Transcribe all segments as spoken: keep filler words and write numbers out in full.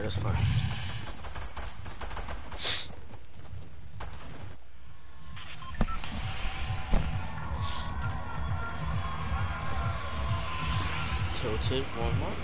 this part. Tilted one more.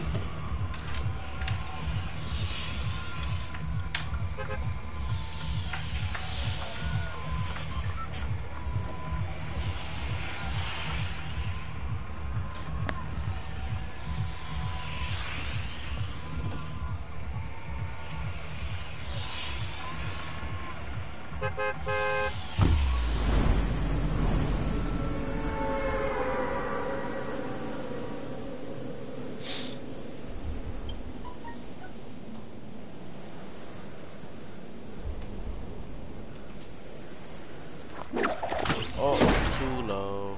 Oh, too low.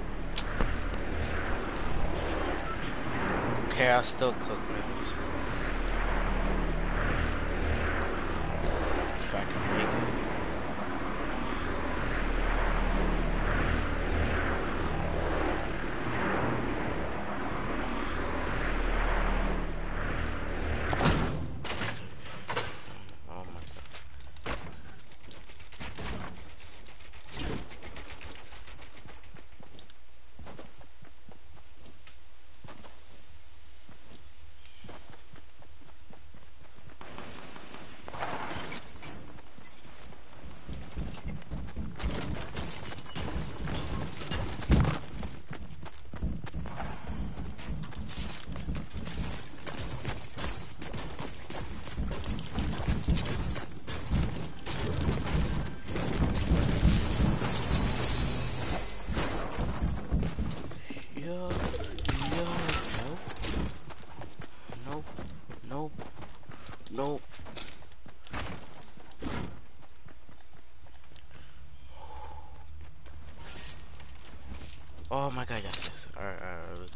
Okay, I'll still cook niggas. If I can make it. Oh my god. Yo, yo, nope, nope, nope, nope. Oh my god, yes, yes. Alright, alright, alright.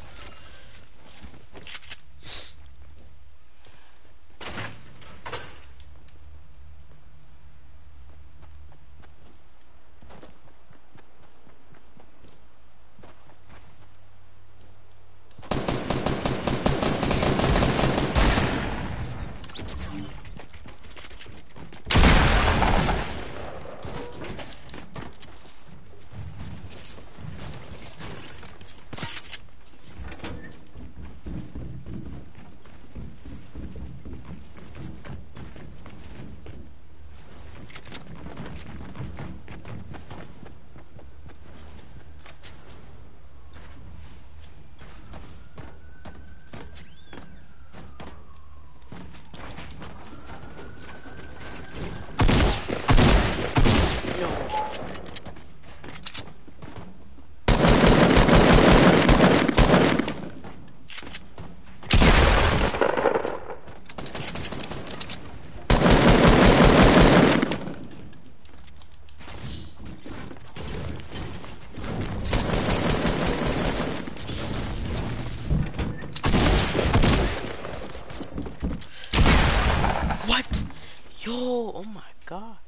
What? Yo, oh my god.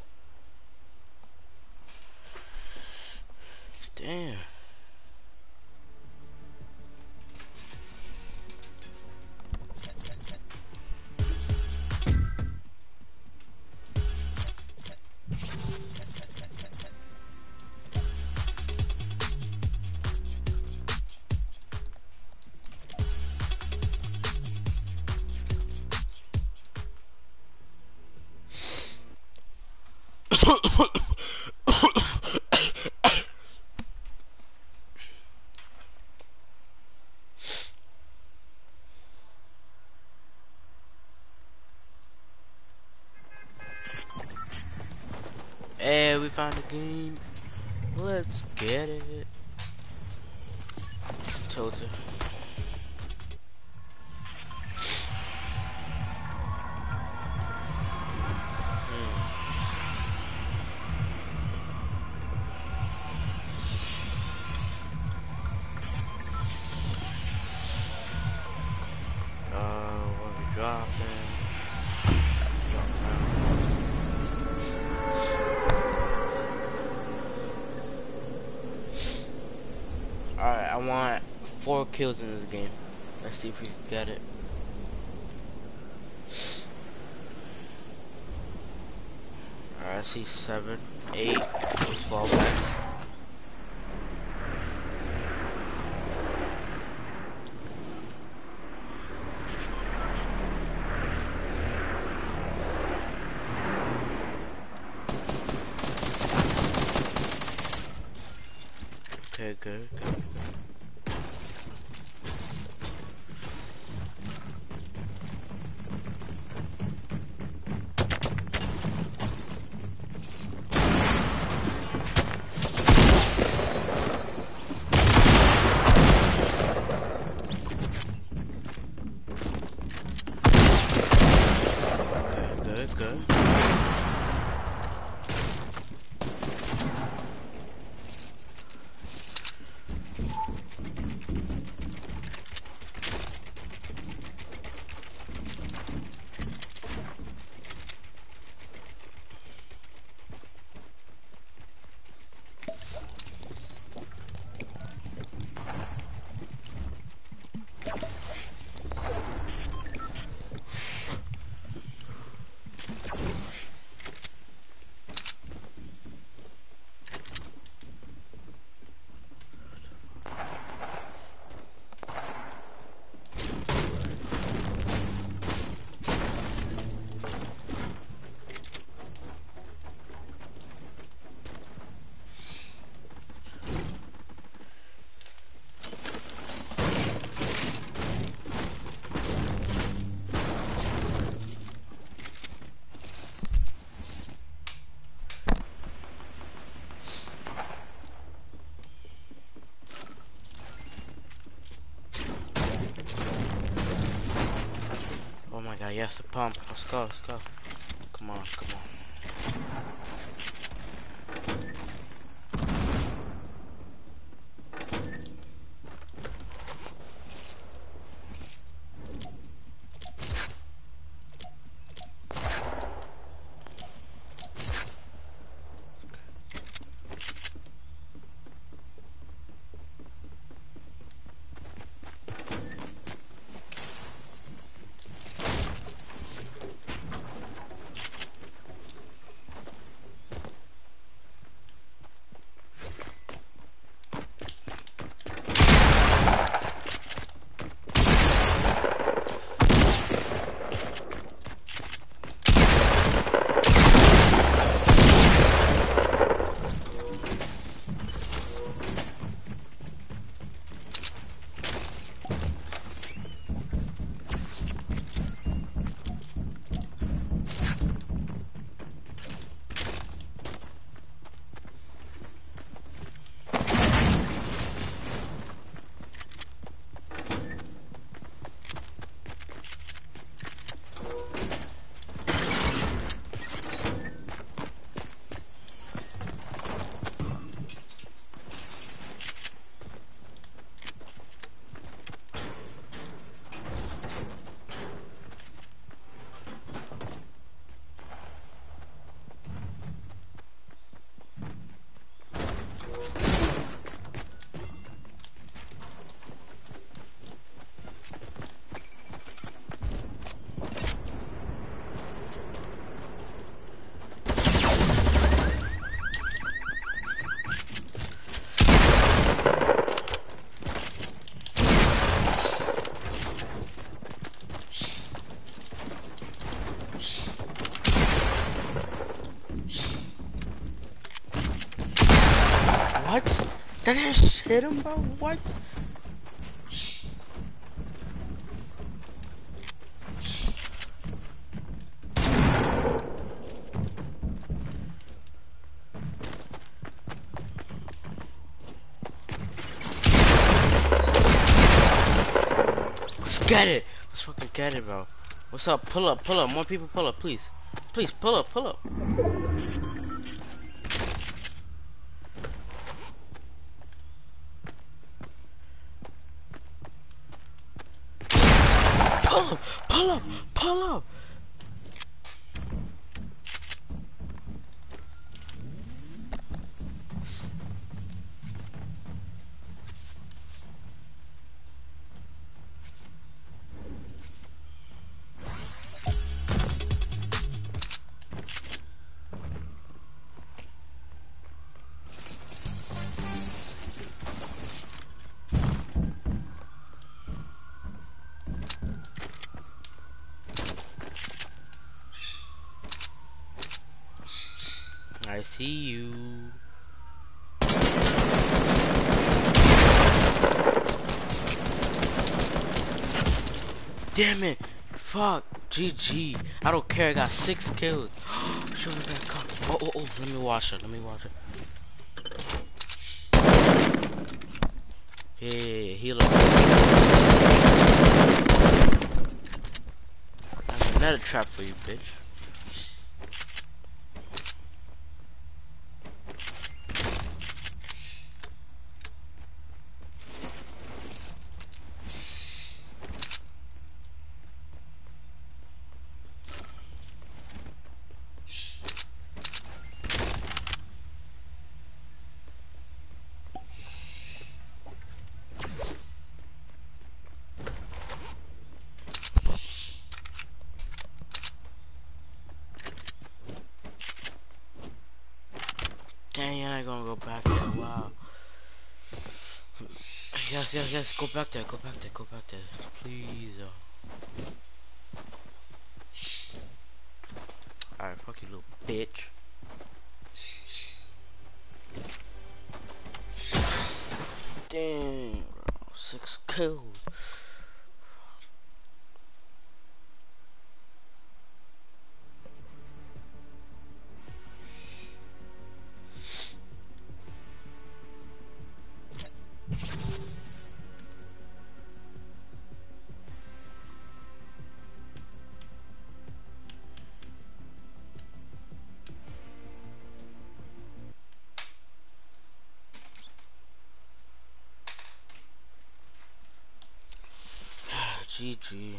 Damn. Hey, we found the game. Let's get it. Tilted. Alright, I want four kills in this game. Let's see if we can get it. I see seven, eight, twelve X. Okay, good, good. Good, good. Oh my god, yes, the pump. Let's go, let's go. Come on, come on. What? That just hit him, bro? What? Let's get it. Let's fucking get it, bro. What's up? Pull up, pull up. More people pull up, please. Please, pull up, pull up. Pull up, pull up, pull up. see you. Damn it! Fuck! G G. I don't care. I got six kills. Shoot that cock. Oh, oh, oh. Let me watch it. Let me watch it. Yeah, yeah, yeah. Heal up. That's another trap for you, bitch. Dang, I ain't gonna go back there. Wow. Yes, yes, yes. Go back there. Go back there. Go back there. Please. Uh. Alright, fuck you, little bitch. Dang, bro. Six kills. G G.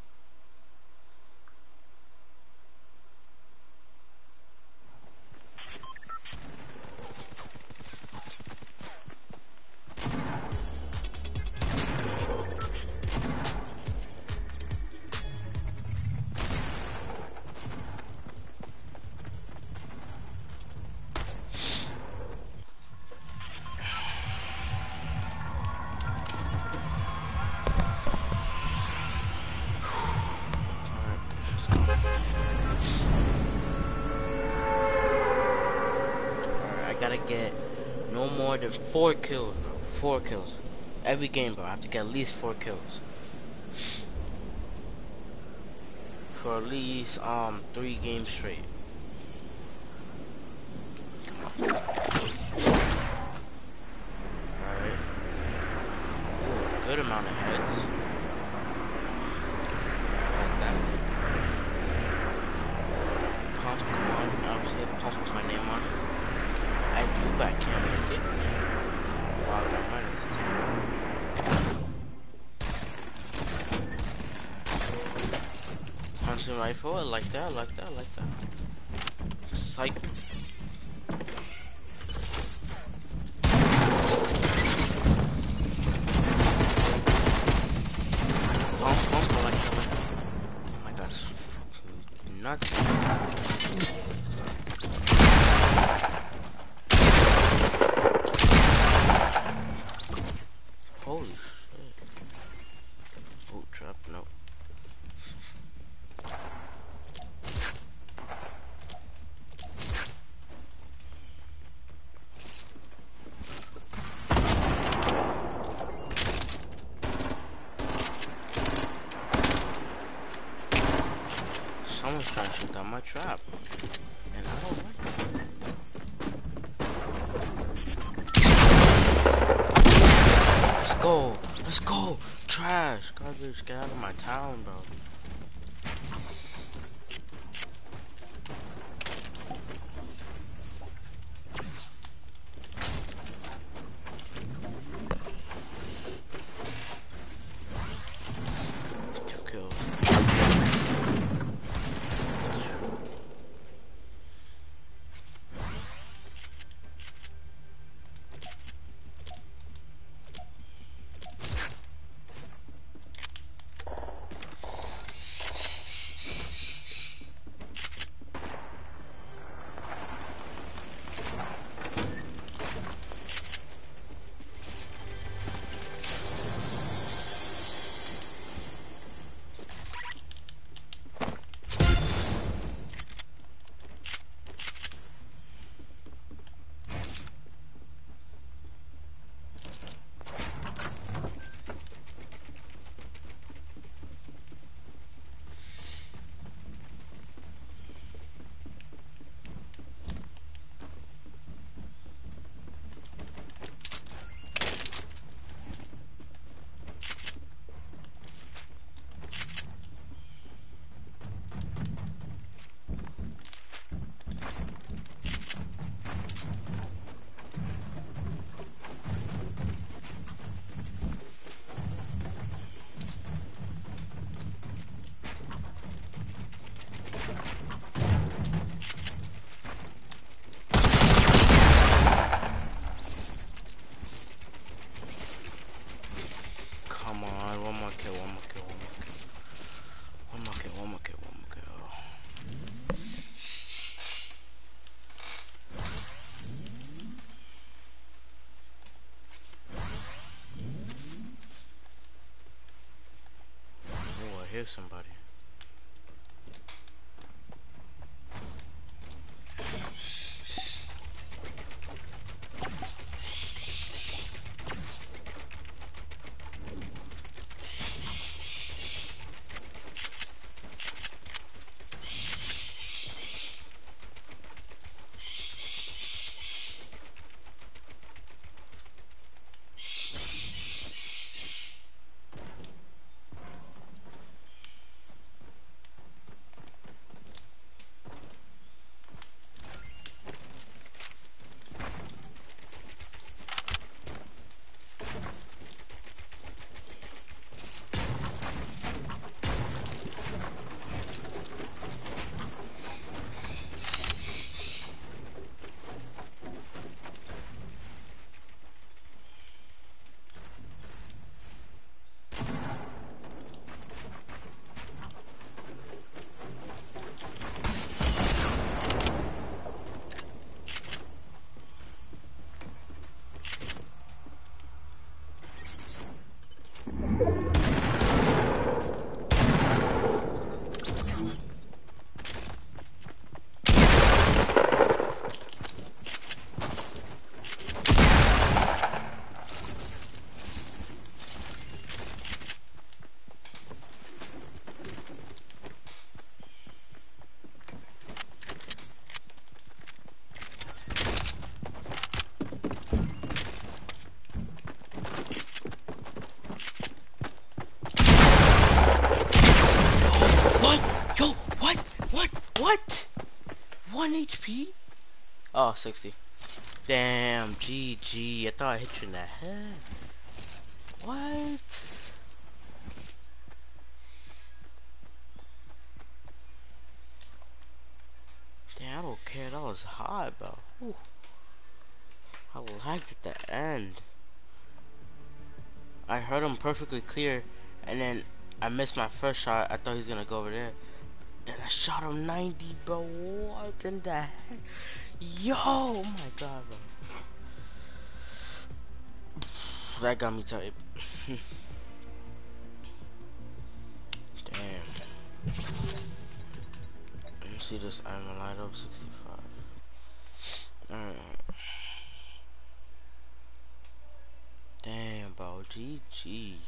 I gotta get no more than four kills, bro. Four kills. Every game, bro. I have to get at least four kills. For at least um three games straight. Come on. Alright. Ooh, good amount of heads. I like that. Pump, come on. Obviously, pump with my name on it. I do, but I can't make it. Wow, that might have Thompson rifle, I like that, I like that, I like that. Psych. Pump, pump, I like that, I like that. Oh my god, it's fucking nuts. Holy shit. Boot trap, no. Someone's trying to shoot down my trap. And I don't like it. Let's go. Let's go. Trash. Garbage. Get out of my town, bro. Two kills. hear somebody. What? One H P? Oh, sixty. Damn, G G. I thought I hit you in the head. What? Damn, I don't care. That was high, bro. Whew. I lagged at the end. I heard him perfectly clear, and then I missed my first shot. I thought he was gonna go over there. Then I shot him ninety, bro. What in the heck? Yo, oh my god, bro. That got me tight. Damn. Let me see this. I'm a light up sixty-five. Alright. Damn, bro. G G.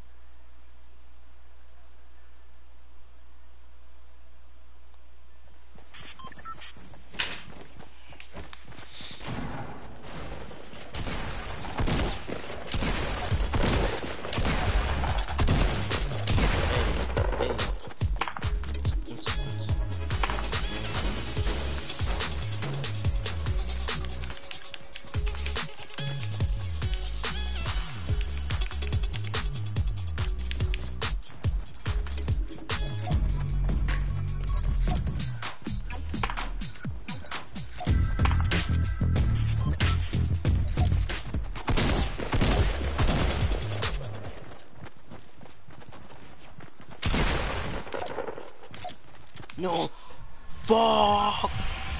No, fuck.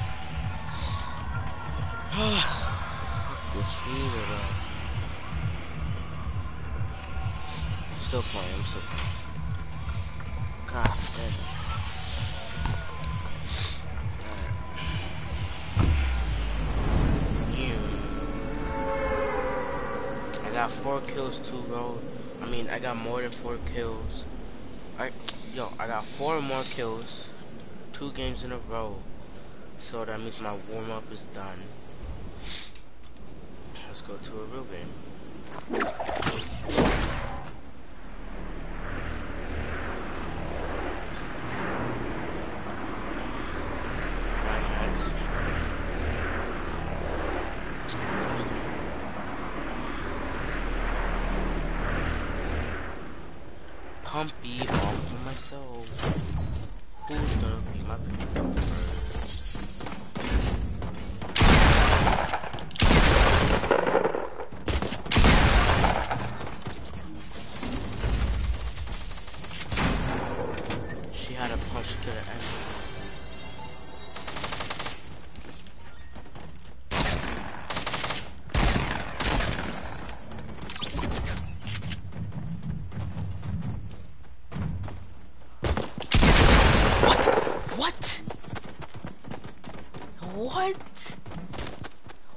Fuck this fever, bro. I'm still playing. I'm still playing. God damn it. Alright. I got four kills too, bro. I mean, I got more than four kills. I, yo, I got four more kills. Two games in a row, so that means my warm-up is done. Let's go to a real game. Pumpy off of myself. Who's gonna be my pick first? She had a punch to the end.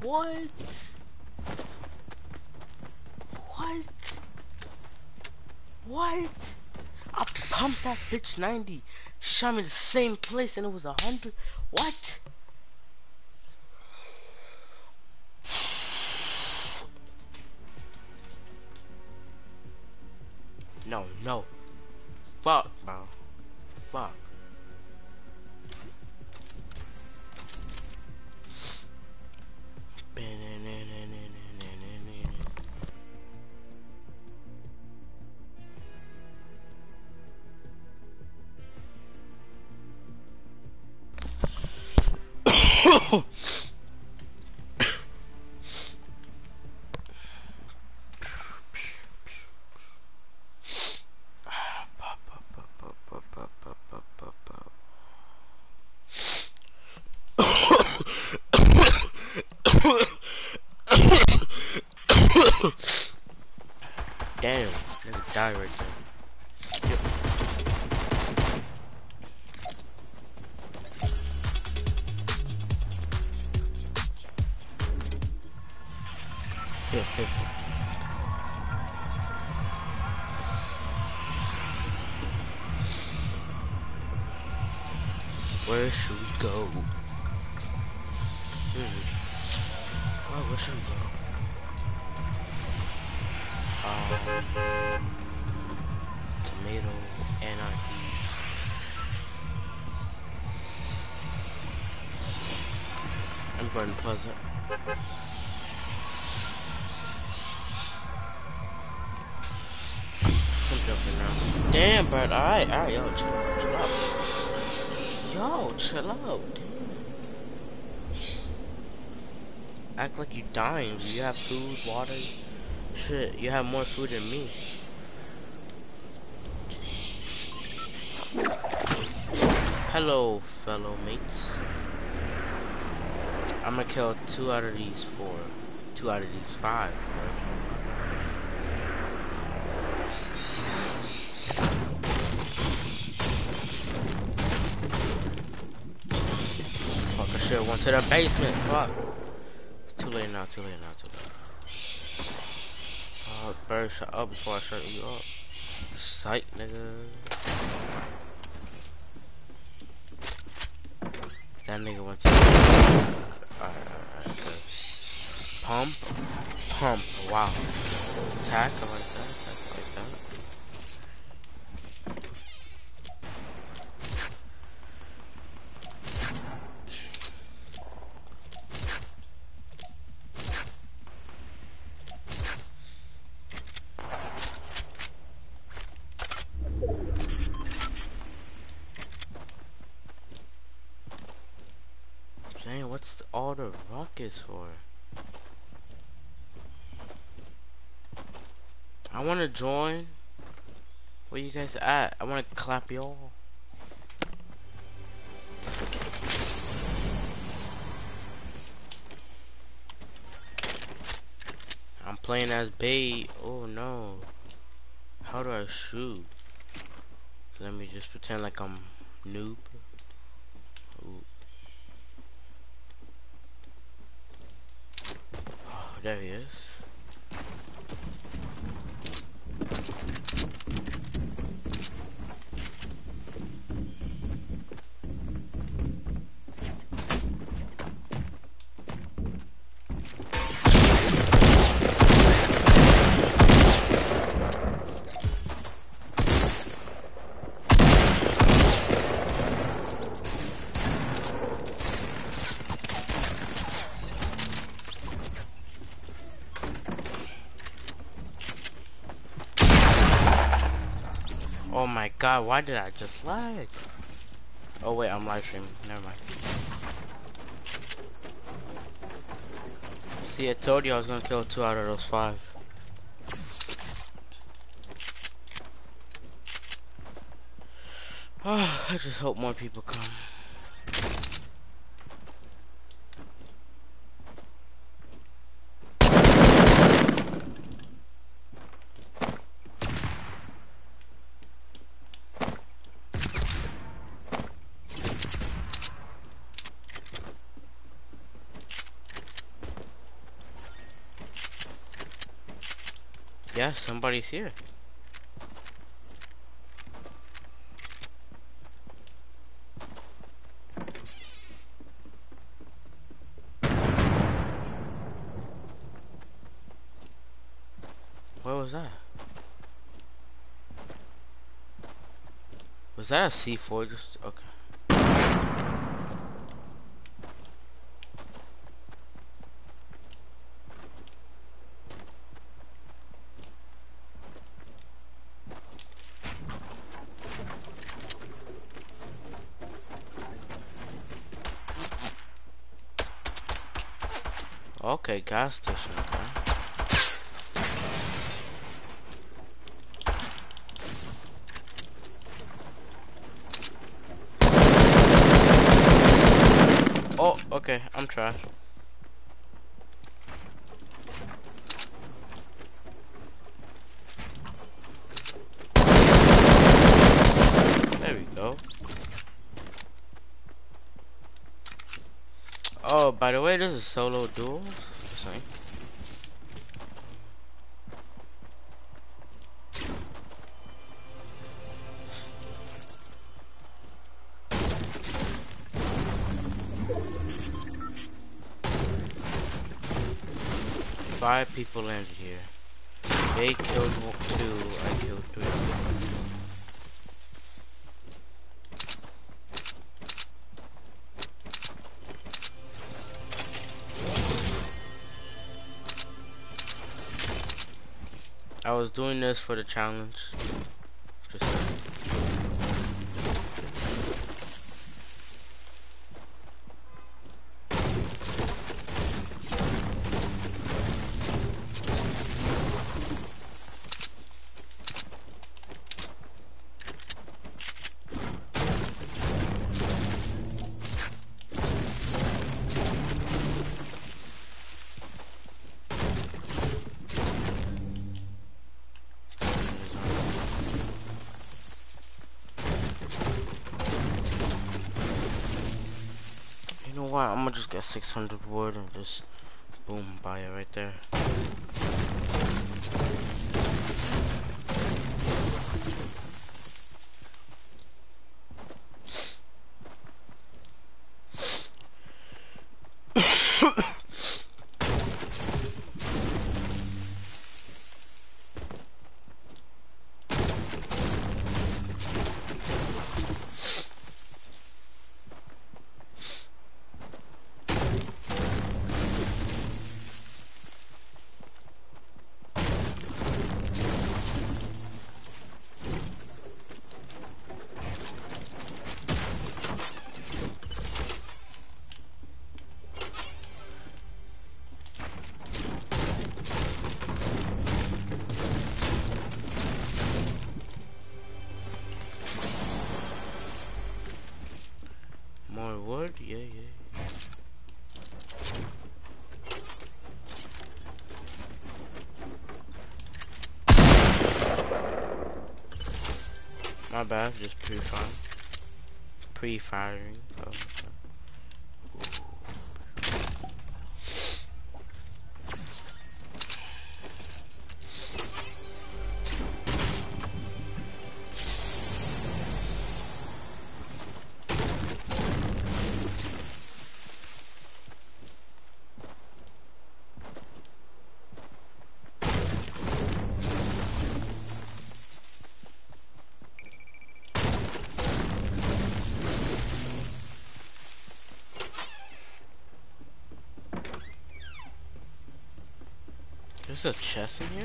What? What? What? I pumped that bitch ninety. She shot me the same place and it was a hundred. What? No, no. Fuck, bro. Fuck. Damn, nigga died right there. Yep. Hit, hit. Where should we go? Hmm. Oh, where should we go? Um, tomato anarchy. I'm going to Pleasant. I'm jumping now. Damn, bro. Alright, alright, yo, chill, chill out. Yo, chill out. Damn. Act like you dying. You have food, water. Shit, you have more food than me. Hello, fellow mates. I'm gonna kill two out of these four. Two out of these five, bro. Fuck, I should've went to the basement. Fuck. It's too late now, too late now, too late. Oh, bird, shut up before I shut you up. Sight, nigga. That nigga went to. Alright, alright, alright. Pump. Pump. Wow. Attack. I like that. Attack like that. Dang, what's all the rockets for? I wanna join. Where you guys at? I wanna clap y'all. I'm playing as bait. Oh no. How do I shoot? Let me just pretend like I'm noob. Ooh. Oh, there he is. Oh my god, why did I just lag? Oh wait, I'm live streaming. Never mind. See, I told you I was gonna kill two out of those five. Oh, I just hope more people come. Yeah, somebody's here. What was that? Was that a C four? Just okay. Okay, gas station. Okay. Oh, okay. I'm trash. There we go. Oh, by the way, this is solo duo. Sorry. Five people landed here. They killed two. I killed three. I was doing this for the challenge. Just you know what? I'm gonna just get six hundred wood and just boom, buy it right there. More wood? Yeah, yeah. My bad, just pre-firing. Pre-firing. Oh, okay. There's a chest in here?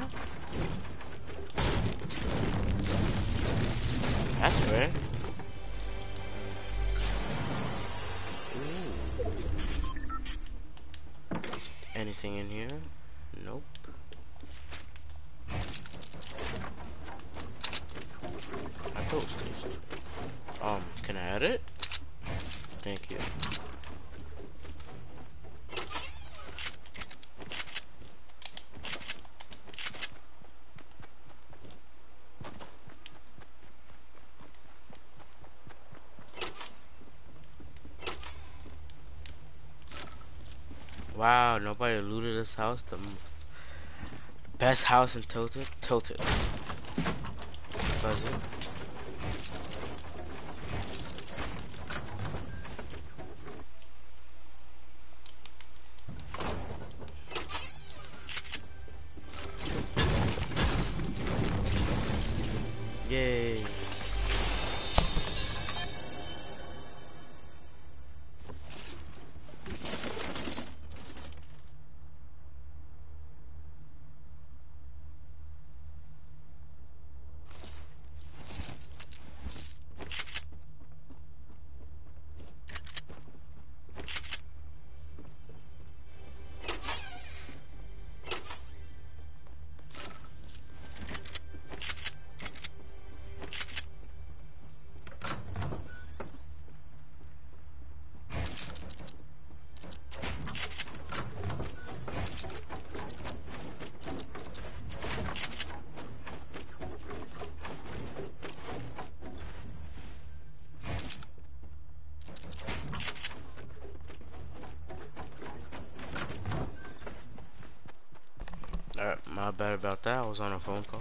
That's rare. Ooh. Anything in here? Nope. I thought station. Um, can I add it? Thank you. Wow, nobody looted this house. The Best house in Tilted? Tilted. Was it? Yay. Alright, my bad about that. I was on a phone call.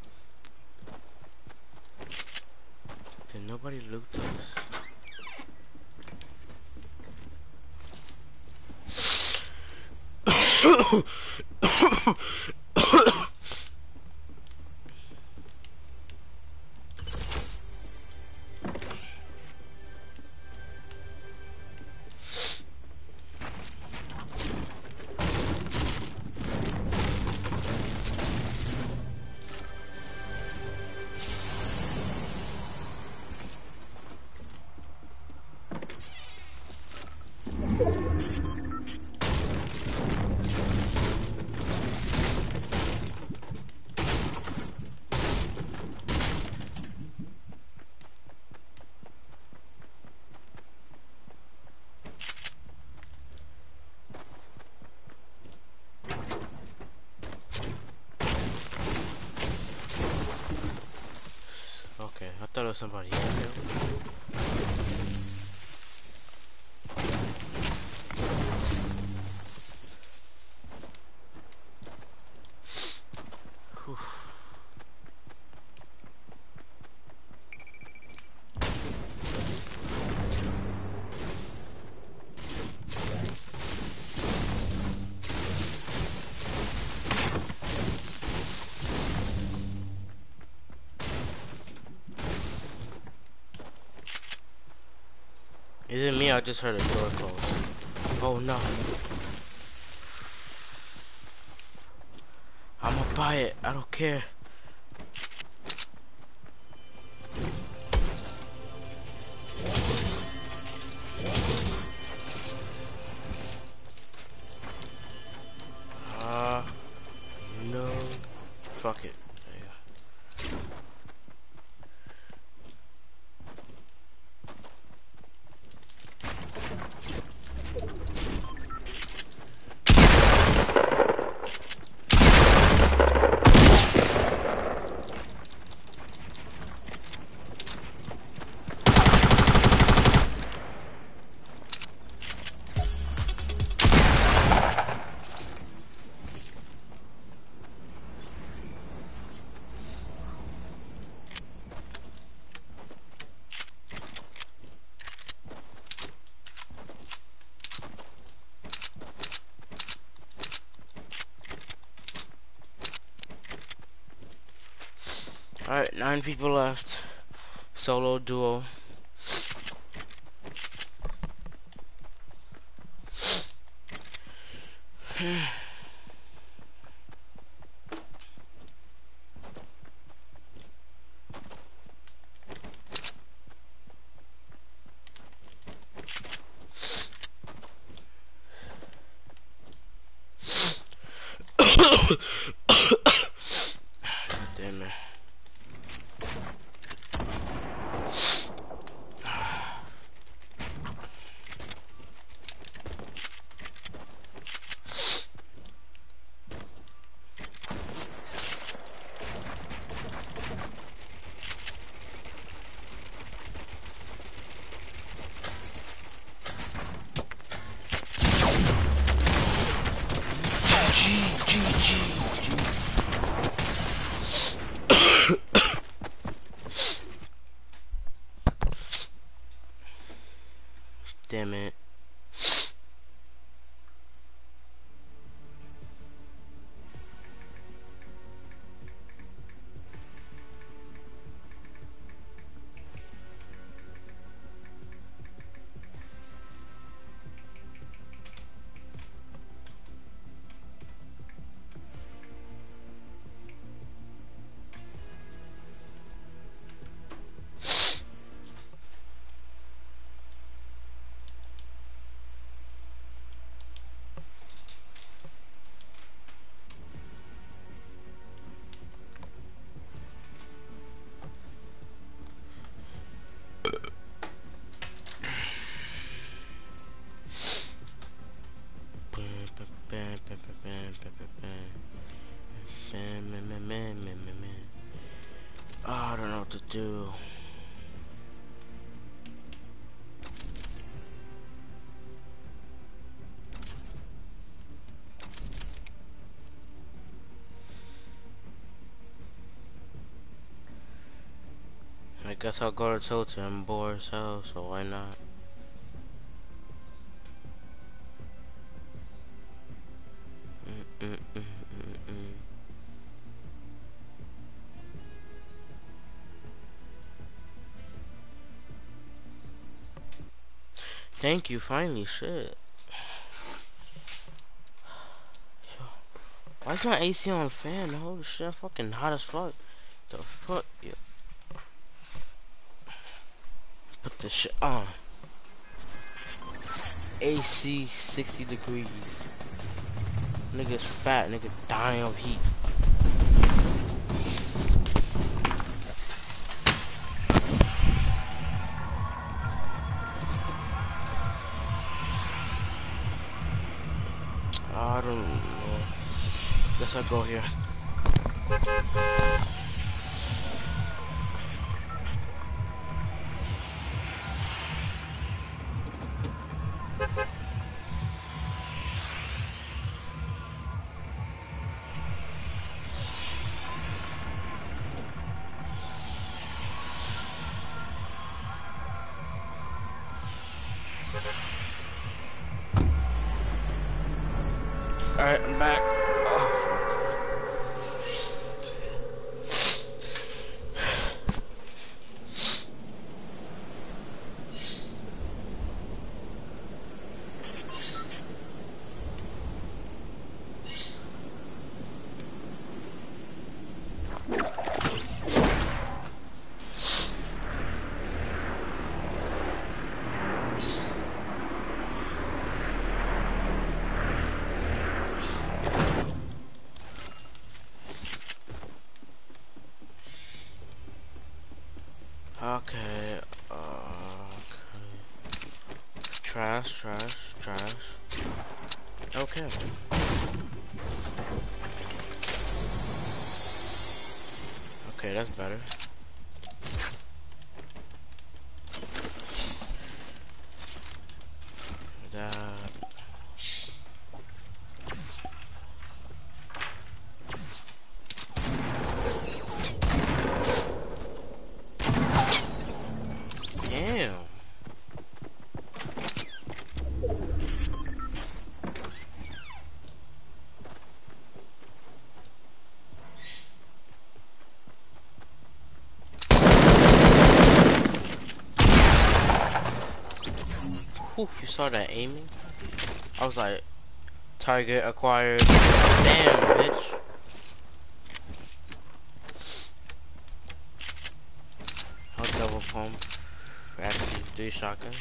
Did nobody loot this? Okay, I thought it was somebody else. Whew. Is it me? I just heard a door close. Oh no. I'ma buy it. I don't care. Uh, no. Fuck it. Alright, nine people left. Solo duo. Damn it. G, G, G, G. Oh, I don't know what to do. I guess I'll go to Tilted. I'm bored as hell, so why not? Mm -mm -mm -mm -mm. Thank you, finally, shit. Why's my A C on fan? Holy shit, fucking hot as fuck. The fuck? Yeah. Put this shit on. A C sixty degrees. Nigga's fat, nigga dying of heat. I don't know. Guess I'll go here. Alright, I'm back. Oh, okay. Uh, okay. Trash, trash, trash. Okay. Okay, that's better. That. Damn. Whew, you saw that aiming? I was like, target acquired. Damn, bitch. I'll double pump. Actually, three shotguns.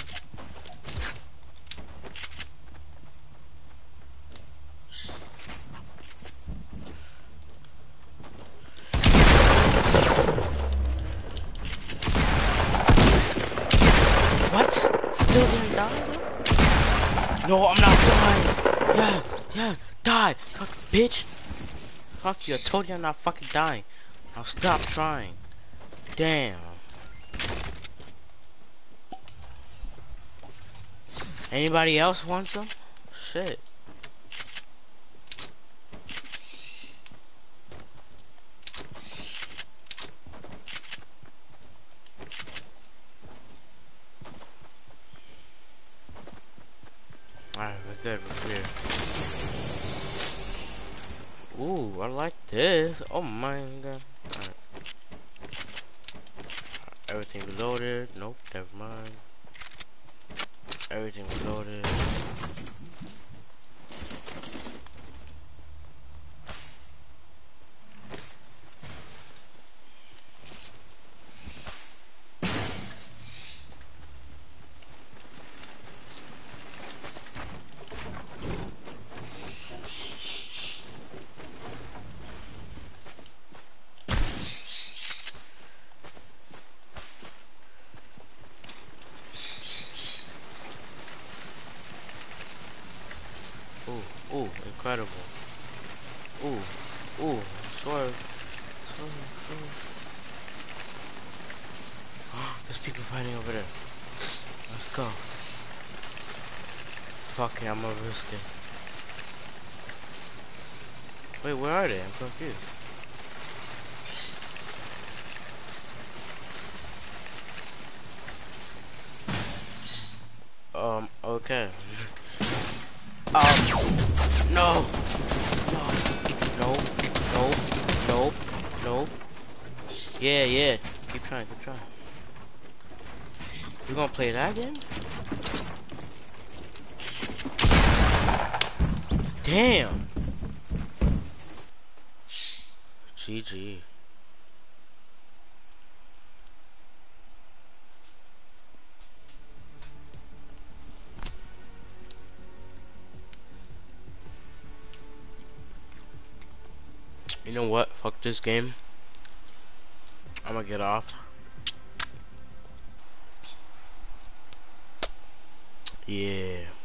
What? Still didn't die? No, I'm not dying. Yeah, yeah, die. Fuck, bitch. Fuck you. I told you I'm not fucking dying. Now stop trying. Damn. Anybody else want some? Shit. Alright, we're good, we're clear. Ooh, I like this. Oh my god. Alright. Everything reloaded. Nope, never mind. Everything reloaded. Ooh, ooh, incredible. Ooh, ooh, swerve, swerve, swerve. There's people fighting over there. Let's go. Fuck it, I'm gonna risk it. Wait, where are they? I'm confused. Um, okay. um, no! No, no, no, no, no. Yeah, yeah. Keep trying, keep trying. You gonna play that again? Damn! G G. You know what? Fuck this game. I'm gonna get off. Yeah.